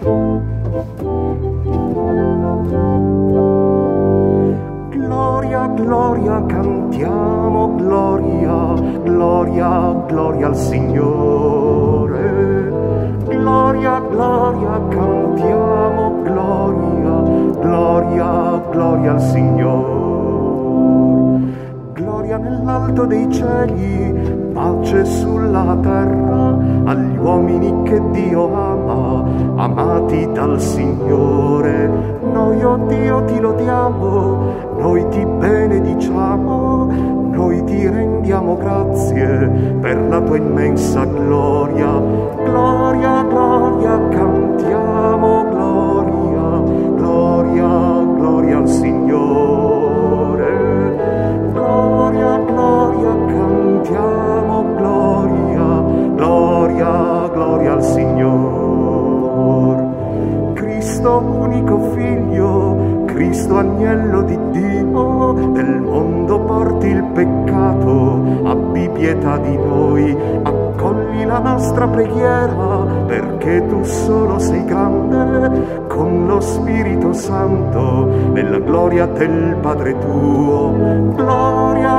Gloria, gloria, cantiamo, gloria, gloria, gloria al Signore. Gloria, gloria, cantiamo, gloria, gloria, gloria al Signore. Gloria nell'alto dei cieli, pace sulla terra, agli uomini che Dio ama, amati dal Signore. Noi, oh Dio, ti lodiamo, noi ti benediciamo, noi ti rendiamo grazie per la tua immensa gloria. Gloria, gloria, cantiamo, gloria, gloria, gloria al Signore. Gloria, gloria, cantiamo, gloria, gloria, gloria al Signor. Cristo unico Figlio, Cristo agnello di Dio, del mondo porti il peccato, abbi pietà di noi, accogli la nostra preghiera, perché tu solo sei grande, con lo Spirito Santo, nella gloria del Padre tuo. Gloria,